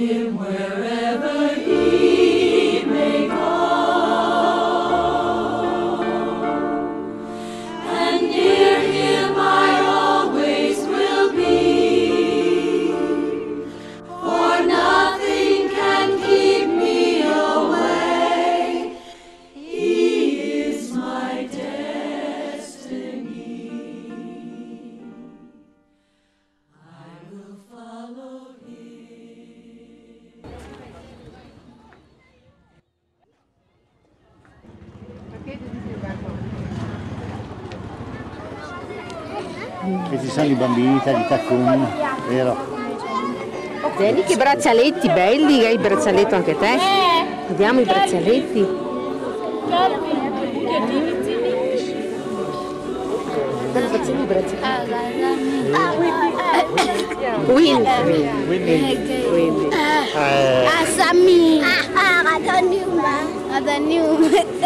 him wherever he may go. And near him I always will be, for nothing can keep me away. He is my destiny. I will follow him. Questi sono i bambini di tacconi, vero? Vedi che braccialetti belli, hai il braccialetto anche te? Vediamo i braccialetti. Dove facciamo i braccialetti? Winnie. Sammy. Ada new.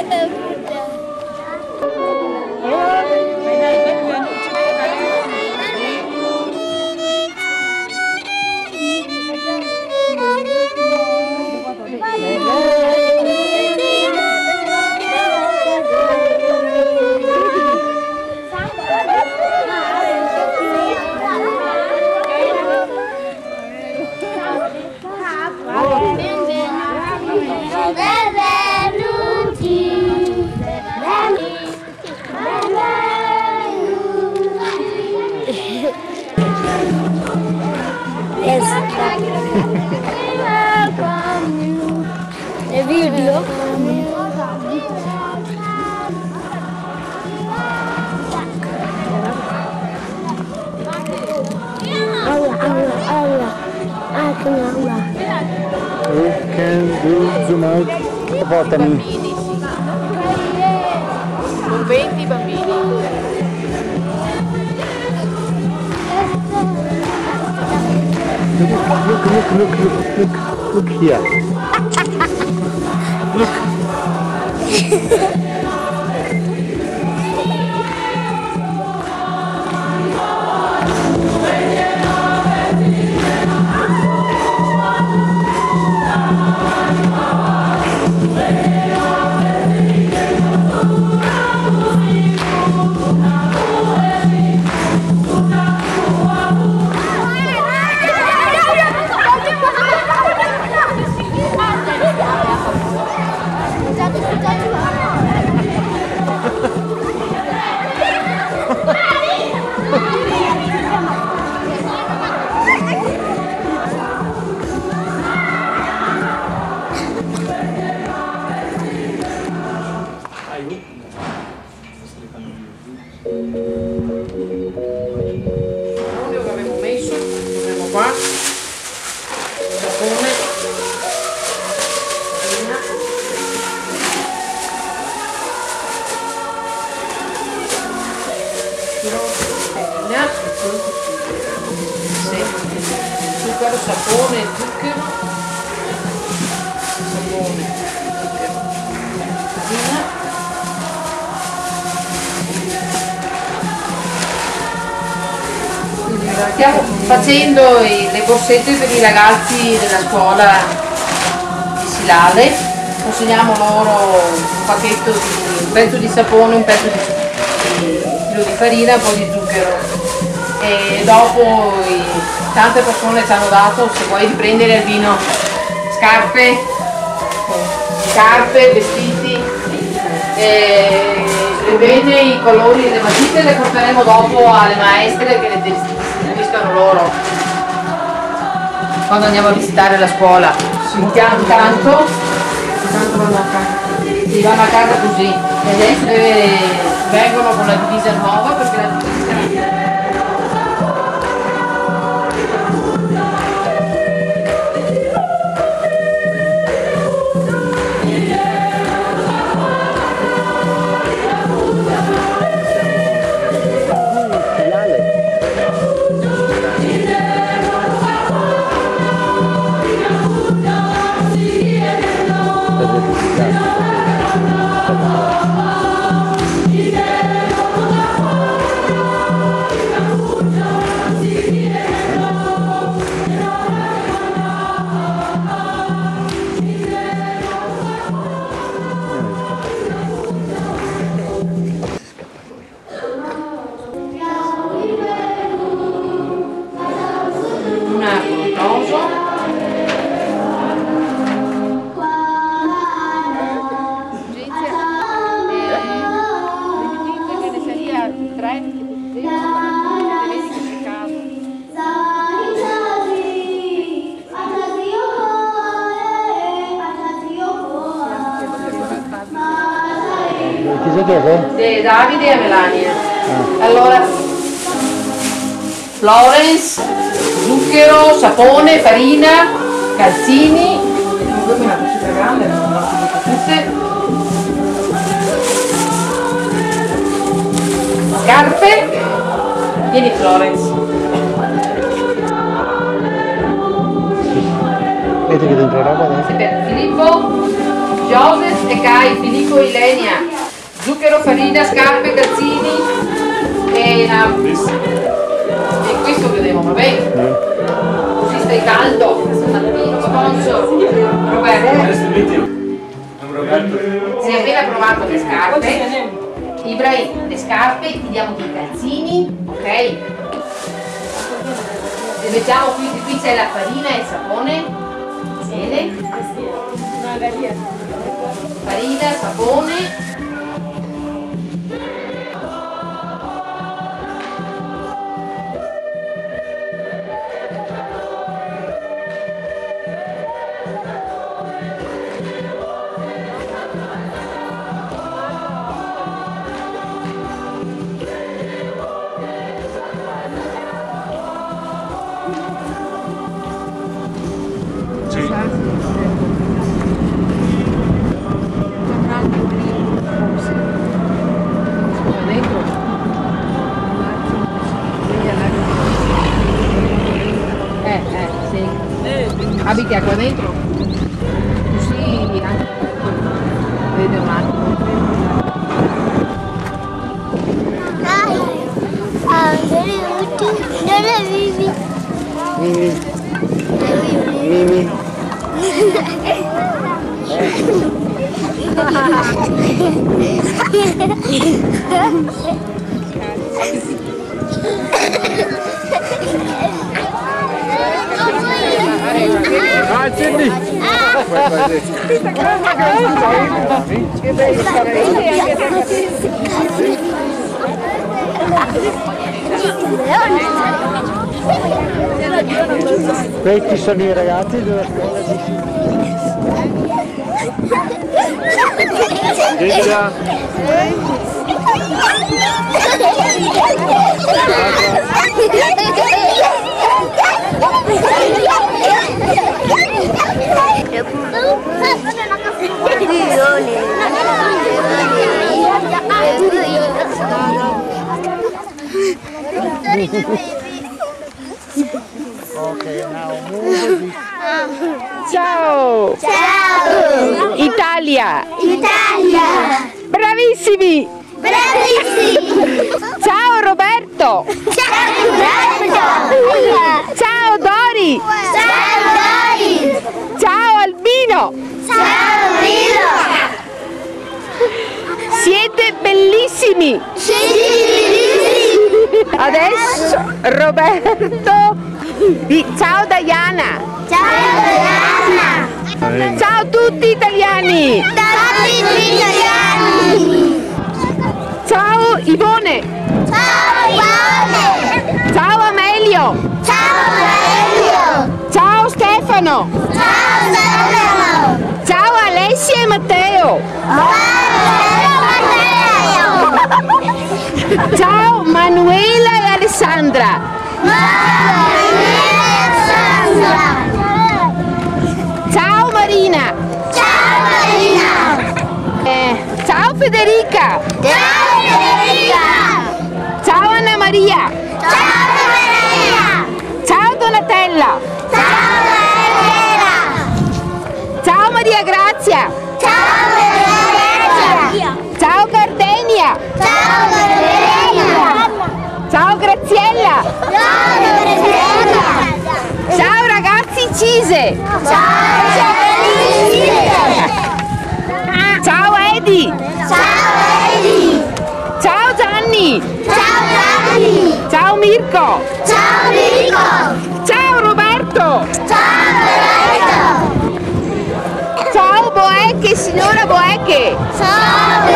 Le video? You can do zoom out. Portami. Con 20 bambini. Look here. Look. L'olio che avevo messo, lo qua, il sapone, farina, zucchero, sapone, zucchero, farina. Stiamo facendo le borsette per i ragazzi della scuola di Silale, consegniamo loro un pacchetto un pezzo di sapone, un pezzo di chilo di farina, un po' di zucchero e dopo tante persone ci hanno dato, se vuoi riprendere il vino, scarpe, vestiti, le penne, i colori e le matite le porteremo dopo alle maestre che le distribuiscono loro quando andiamo a visitare la scuola. Intanto vanno a casa così e adesso vengono con la divisa nuova perché la divisa Davide e Melania. Allora, Florence, zucchero, sapone, farina, calzini. Dove me la faccio grande? Non l'ho tutte. Scarpe. Vieni Florence. Vedi che dentro roba adesso? Filippo, Joseph e Kai, Filippo e Ilenia. Zucchero, farina, scarpe, calzini e questo vedevo, va bene? Così stai caldo, stamattina, sponsor. Roberto. Si è appena provato le scarpe. Ibrahim, le scarpe, ti diamo dei calzini, ok? Le mettiamo qui c'è la farina e il sapone. Bene. Farina, sapone. Abiti qua dentro? Così anche vede un attimo. Dove vivi? Mimi. Cindy! Questi sono i ragazzi della scuola di Cinzia. Ciao! Ciao! Italia! Italia! Bravissimi! Bravissimi! Ciao Roberto! Ciao Roberto! Ciao Dori! Ciao Dori! Ciao Albino! Ciao Milo! Siete bellissimi! Adesso Roberto ciao Diana! Ciao Diana! Ciao a tutti italiani! Ciao italiani! Ciao Ivone! Ciao Ivone! Ciao Amelio! Ciao Amelio! Ciao Stefano! Ciao Stefano! Ciao Alessia e Matteo! Ciao Manuela e Alessandra! Ciao Marina! Ciao Marina! Ciao Federica! Ciao Federica! Ciao Anna Maria! Ciao Anna Maria! Ciao Donatella! Ciao Donatella! Ciao Maria Grazia! Ciao Maria Grazia! Ciao Gardenia! Ciao Gardenia! Ciao Graziella! Ciao Graziella! Ciao ragazzi Cise! Ciao Ciao Edi! Ciao Edi! Ciao Gianni! Ciao Gianni! Ciao Mirko! Ciao Mirko! Ciao Roberto! Ciao Roberto! Ciao Boecche, signora Boecche! Ciao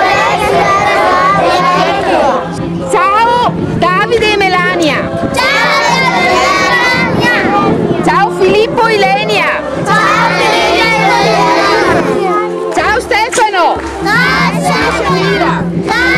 Roberto! Ciao Davide e Melania! Ciao Melania! Ciao Filippo e Ilenia! Ciao Filippo! Ciao Stefano! Ciao Stefano! Ciao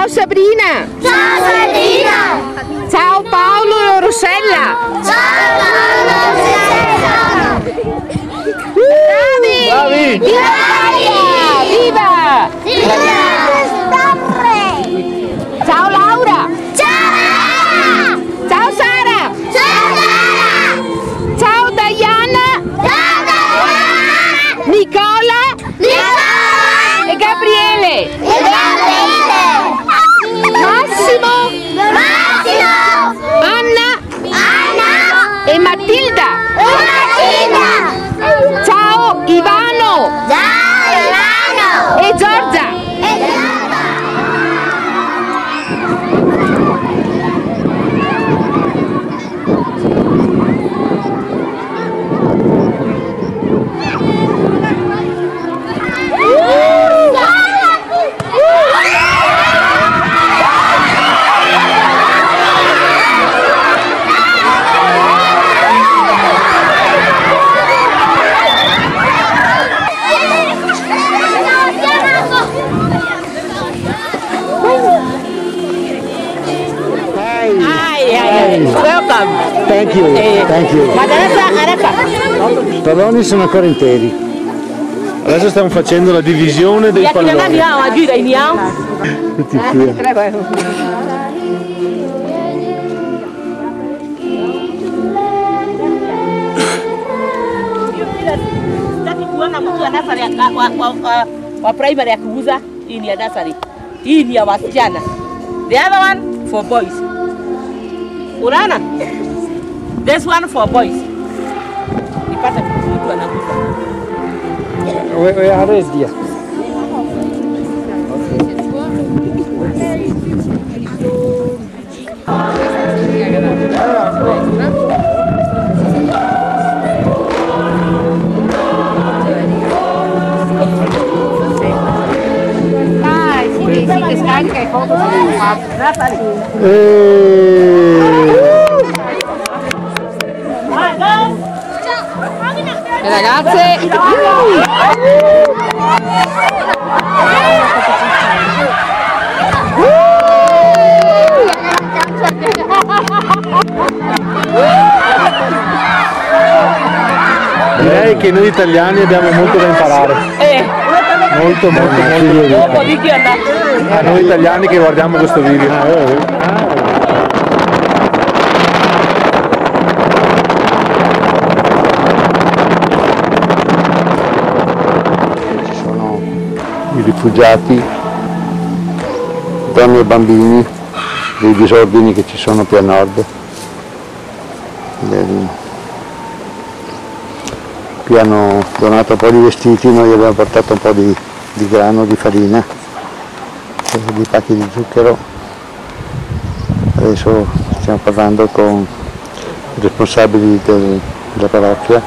Ciao Sabrina! Ciao Sabrina! Ciao Paolo e Rossella! Ciao Paolo e Bravi! Bravi! Viva! Ciao Laura! Ciao! Ciao Sara! Ciao Sara! Ciao Diana! Ciao Diana! Nicola! Nicola! E Gabriele! E Gabriele! Massimo! Massimo! Anna! Anna! E Matilda! E Martina! Ciao Ivano! Ciao Ivano! E Giorgia! E Giorgia! Welcome! Thank you, thank you. Ma adesso Palloni sono ancora interi. Adesso stiamo facendo la divisione dei palloni. Tutti qui. Kuona mtu wa nasari wa primary akiuza, hii ni ya nasari, hii ni ya wasichana, the other one for boys. Unaona, this one for boys. Nipata mtu anakuza. Wewe aredia. Sì, che scarica e foto e ragazze Direi che noi italiani abbiamo molto da imparare. Molto. A noi italiani che guardiamo questo video. I rifugiati, donne e bambini, dei disordini che ci sono più a nord, qui hanno donato un po' di vestiti, noi abbiamo portato un po' di grano, di farina, di pacchi di zucchero. Adesso stiamo parlando con i responsabili della parrocchia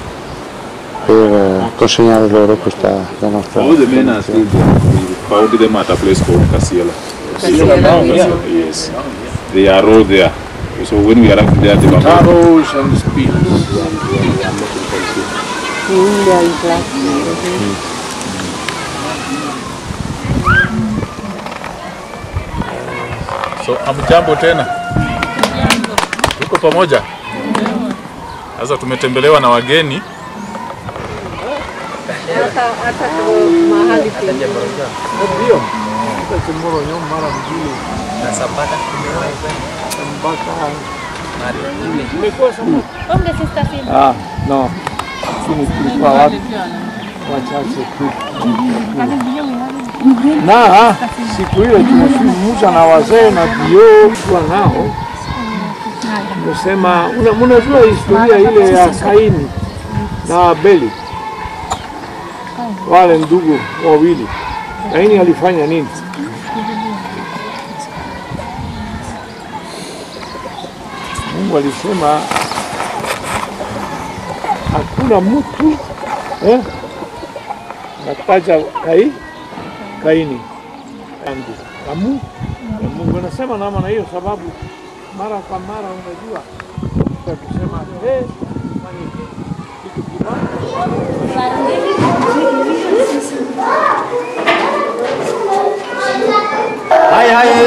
per consegnare loro la nostra. All the men are still there. We found them at a place called Casiela. Yes. They are all there. So when we arrived there, they were arrows and spears. So hamjambo tena, tuko pamoja. Sasa tumetembelewa na wageni Ah, no, siku kwa watu wachache tu. Na siku ile tumezungumza na wazee na viongozi nao, tumesema mnajua historia ile ya Kaini na Abeli, wale ndugu wawili. Kaini alifanya nini? Mungu alisema hakuna mtu nataja Kaini na Mungu anasema namna hiyo, sababu mara kwa mara unajua kusema kitu kibaya. Hai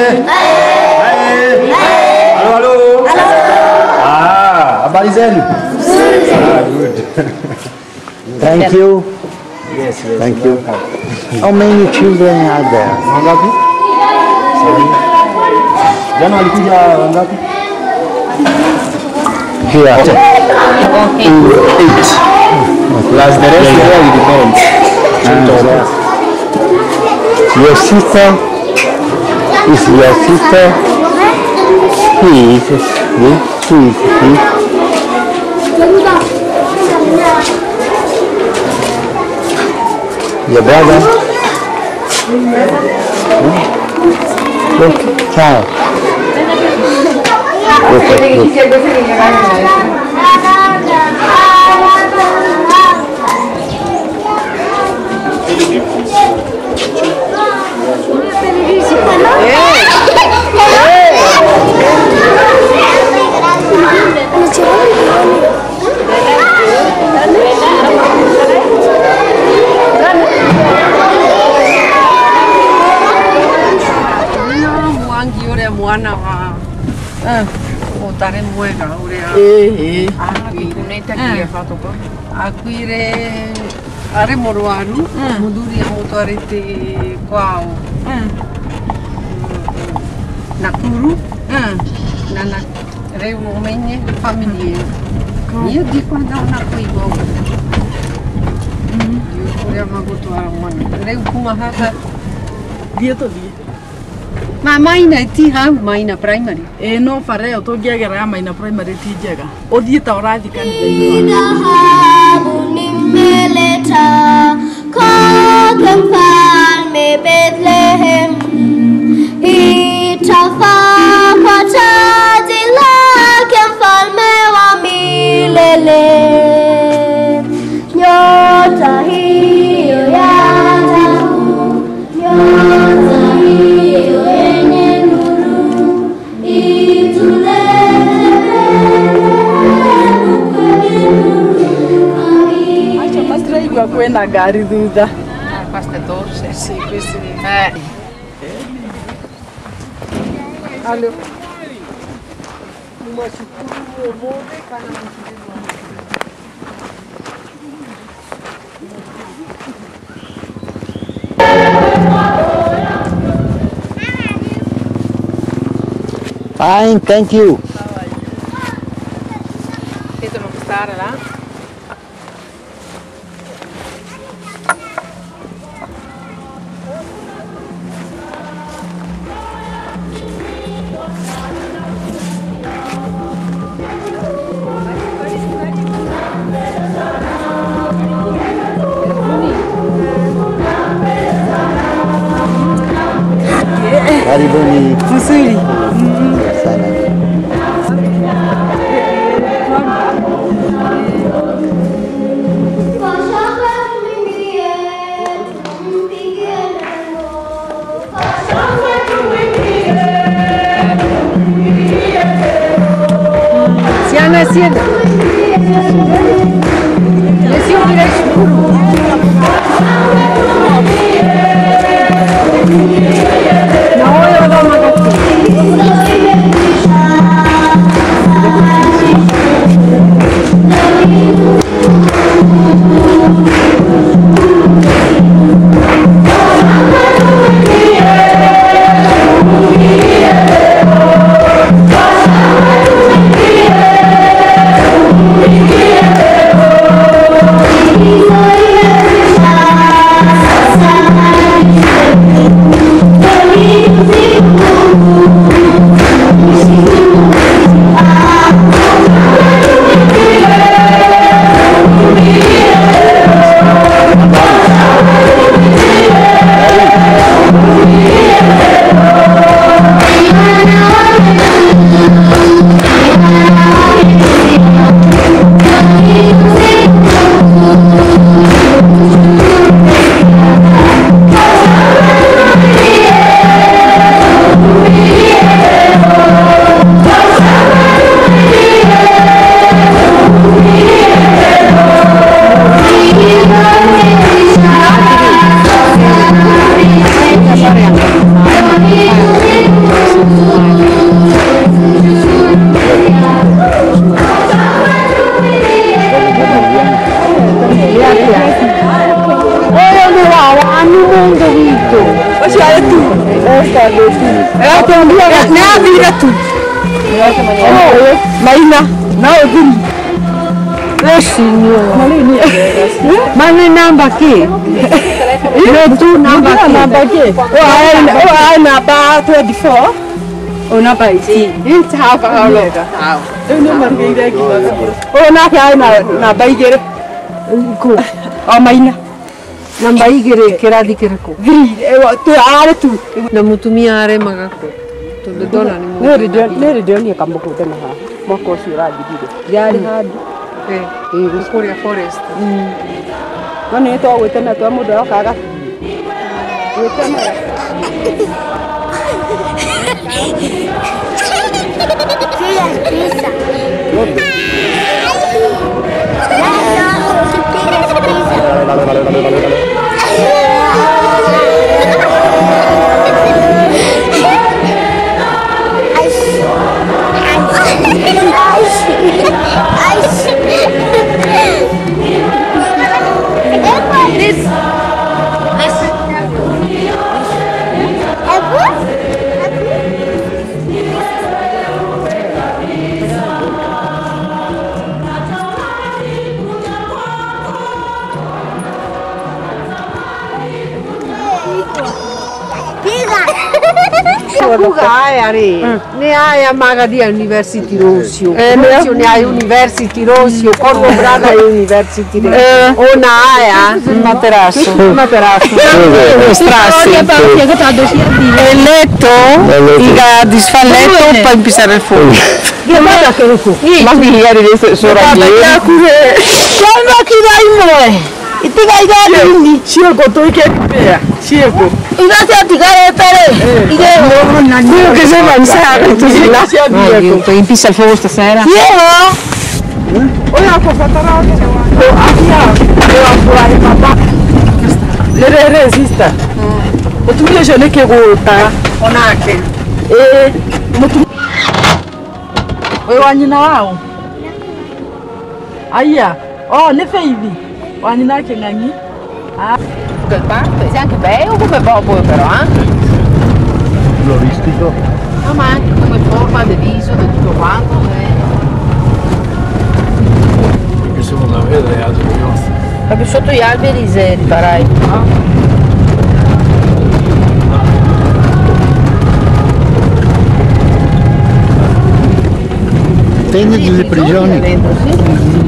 Habari zenu? Thank you. Yes, yes. Thank you. How many children are there? Wangapi? Jana walikuja wangapi? Here. 8. Plus the rest there will depend. Your sister is your sister. He is he. Who is he? Your brother? Look, ciao. Look, Mwangi ule mwana wa utare mwega ule kunetagia fatoko akwire ari murwaru muthuri amutwarite kwao Nakuru na riu umenye family iyo niä ndikwenda ona kuigua å rä a magåtwara mwana rä u kuma haha Thiä tå thiä. Maina ti hau Maina primary Ä no bara ä yo tå ngä agera ya Maina primary ti njega. Å thiä ta å rathiä kanitha-inä. Dhahabu nimeleta kwake mfalme Bethlehem, itafaa kwa taji lake mfalme wa milele. Nyota hiyo ya dhahabu, nyota hiyo yenye nuru, Acha kwä na ngari thutha. queste torse Sì, questi. Allora. Fine, thank you. Devono stare là. Karibuni Nzuri. sana. Siamo assieme. Io direi sicuro. No, io do una Thank you. Lasciare tu. Ne ha vita tu. Maina, no, quindi. Signore. Ma non è namba che? Non tu namba che? O hai una battuta di fuoco? O una paese? Ciao Paolo. Ciao. E non mangiare chi va. O una che hai una baigere. O maina. Non baigere che radicare ko. Tu are tu. Na mutumia are magako. Tu le dona ni. Ne ridioni kambo ko tema ha. Moko si radicare. Yari hadi. Fuori a foresta. Non è to wete na to mo do kaga. Wete na. Ne hai a magari University Rossio, ne hai University Rossio, Corvo Braga e University Rossio. O na hai materasso. Strassi. E letto, il disfalletto per impisare il fuoco. Guarda che rucco. Ma qui ieri sorelle. Calma che dai mo. E ti vai da lì. Circo tu che bea. Circo. Intanto ti caretare. Io che sei mangiato, tu sei là. Io impissa il fuoco stasera. Io? Ora ho fatto roba. Devo fare papà. Le resiste. E tu mi dici che volta. Onake. E wewe wanyina wao? Aya. Oh, ne feivi. Wanyina che ngani? Ah. Quel parte, sei anche bello come Bobo però, Floristico. No, ma anche come forma del viso, di tutto quanto. Perché se non la vede è altro che nostro. Proprio sotto gli alberi se riparai. Tende delle prigioni. Dentro, sì.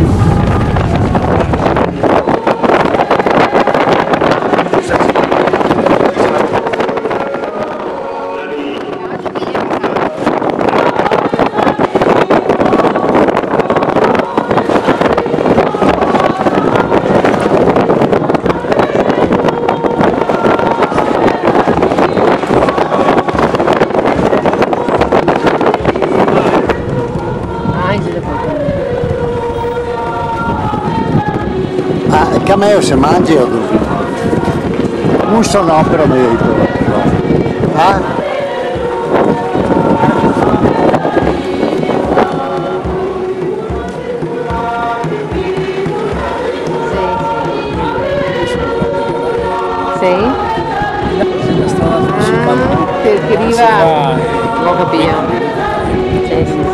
Cameo se mangi o così? Un no però mi ricordo. Sì? Perché arriva... Lo capiamo. Sì, sì.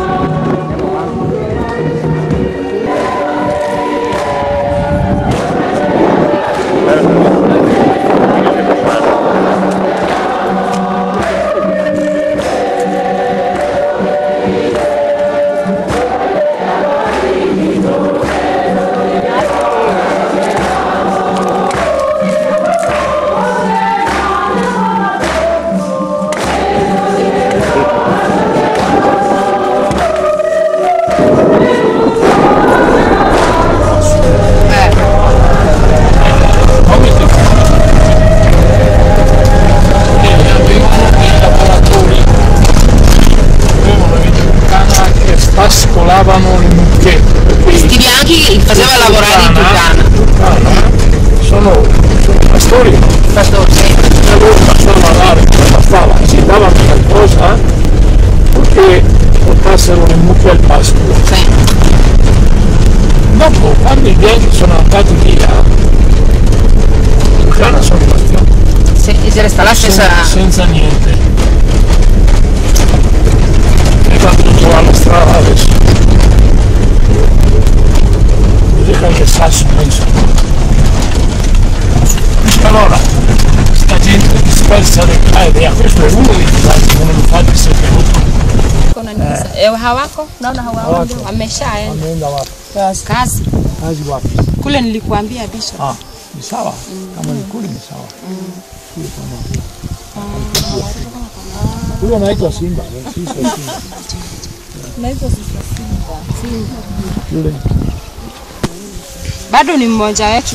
resta la stessa. Senza niente. E quando devo trovare la strada adesso. Così che anche sasso penso. Allora, sta gente dispersa e a questo è uno dei disastri, non lo fate se è venuto. Hawako? Naona hawako. Ameshaenda. Ameenda wapi? Kazi. Kazi wapi? Kule nilikuambia Bishop. Ah, ni sawa. Kama ni kule ni sawa. Kule pamoja. Huyo anaitwa Simba, sisi Simba. Naitwa Simba. Yule. Bado ni mmoja wetu.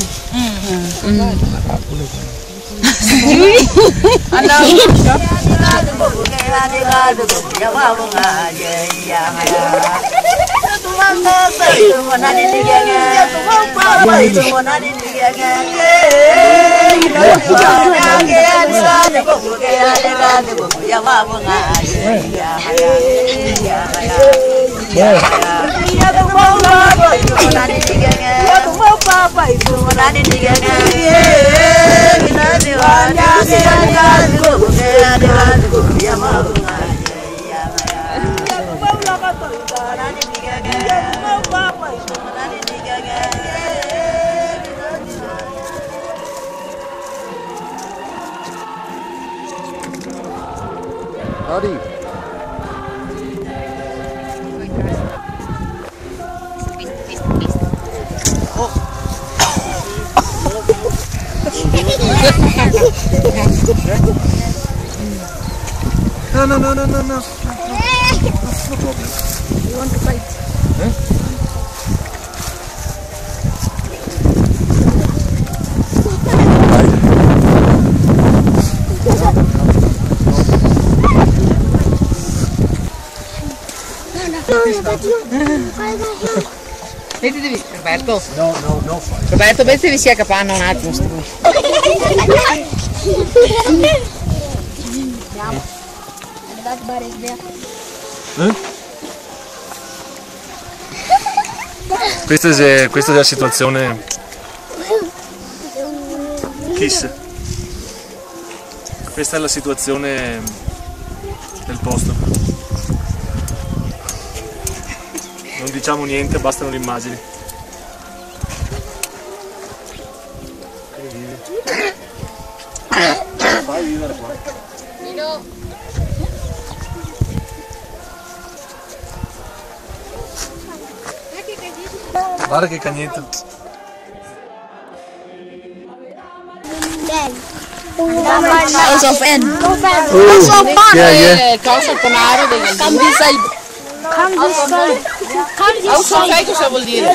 Adi. No. You want to fight? Mettitevi, Roberto. No. Roberto, mettetevi sia a capanna un attimo. Questa è la situazione. Kiss. Questa è la situazione del posto. Non diciamo niente, bastano le immagini. Fai vivere qua. Guarda che cagnetto. House of N. House of N. Il coso al ponaro del Come this side. sai cosa vuol dire?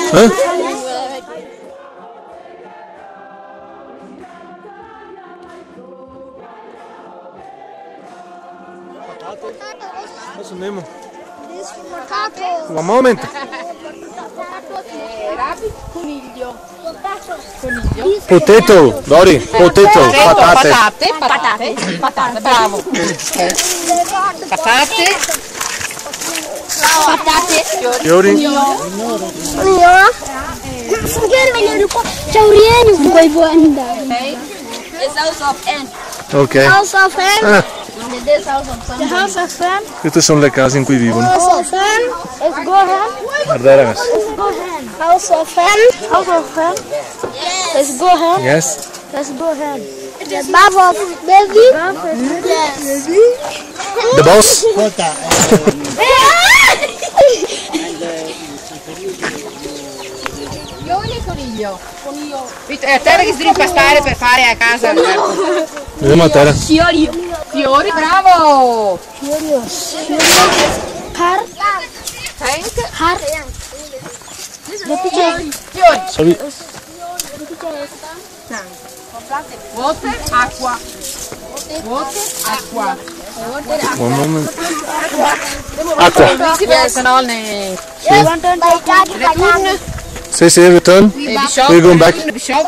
Adesso andiamo. Un momento. Coniglio. Potato, Lori, potato, patate. Patate, bravo. Patate. Fiori. It's House of N. Ok. House of N. Ah, This House of N. The House of N. queste sono le case in cui vivono. House of N. Let's go ahead. Guarda ragazzi. Let's go ahead. House of N. House of N. Let's go ahead. Yes. Let's go ahead. The bath of baby. Yes. The boss. Coniglio. A terra che si deve impastare per fare a casa. Vediamo a terra. Fiori. Fiori, bravo. Har. Har. Salvi. Water, acqua. Acqua. One moment. Acqua. Viceversa, no? Ne... Return. Say return. Bishop. We're going back. Bishop.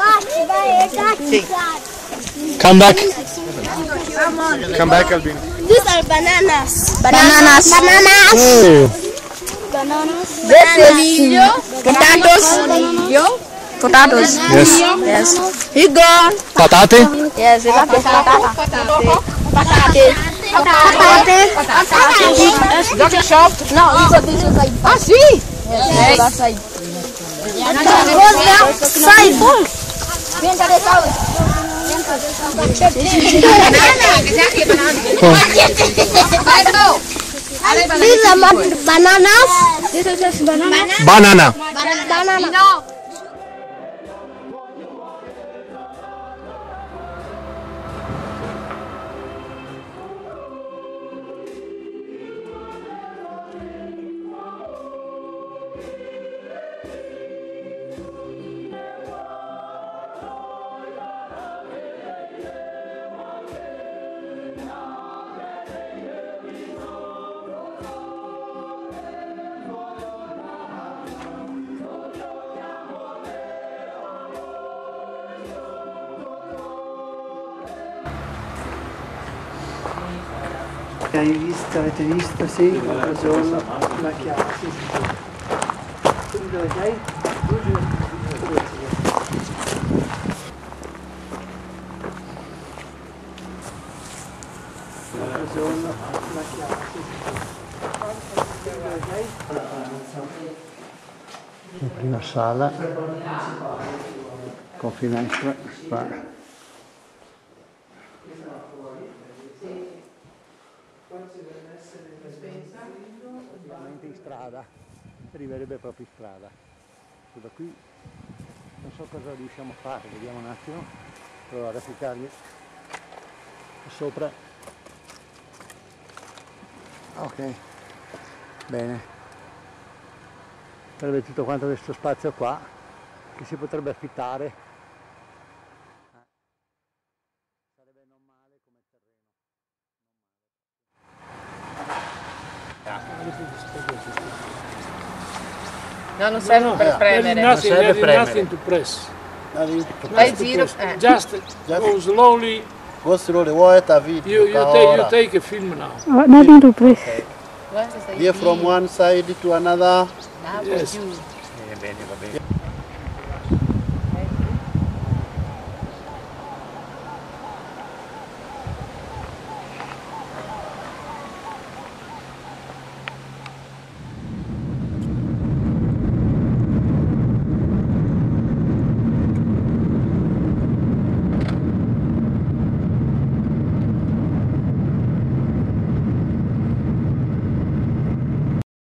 Come back. Come back, Albin. These are bananas. Bananas. Oh. Bananas. Coniglio. Potatoes. Potatoes. Yes. Yes. He gone. Patate? Yes, he got patate. Jockey shop? No, he got this is like. Ah, sì! Yes, that side. Side. Vieni da These are bananas. This is banana. Banana. Banana. Avete visto, sì, la zona, la chiave, sì, sì. Tu dove sei? La zona, la chiave, sì, sì. Dove sei? La prima sala, con finestra, qua. In strada, arriverebbe proprio in strada. Da qui non so cosa riusciamo a fare, vediamo un attimo, provare a ficcargli sopra. Ok, bene. Sarebbe tutto quanto questo spazio qua che si potrebbe affittare. Sarebbe non male come terreno. No, non serve per premere. Nothing to press. Vai giro. Just go slowly. Go slowly, what a video. You take a film now. Nothing to press. Here from one side to another. Yes. Bene, va bene.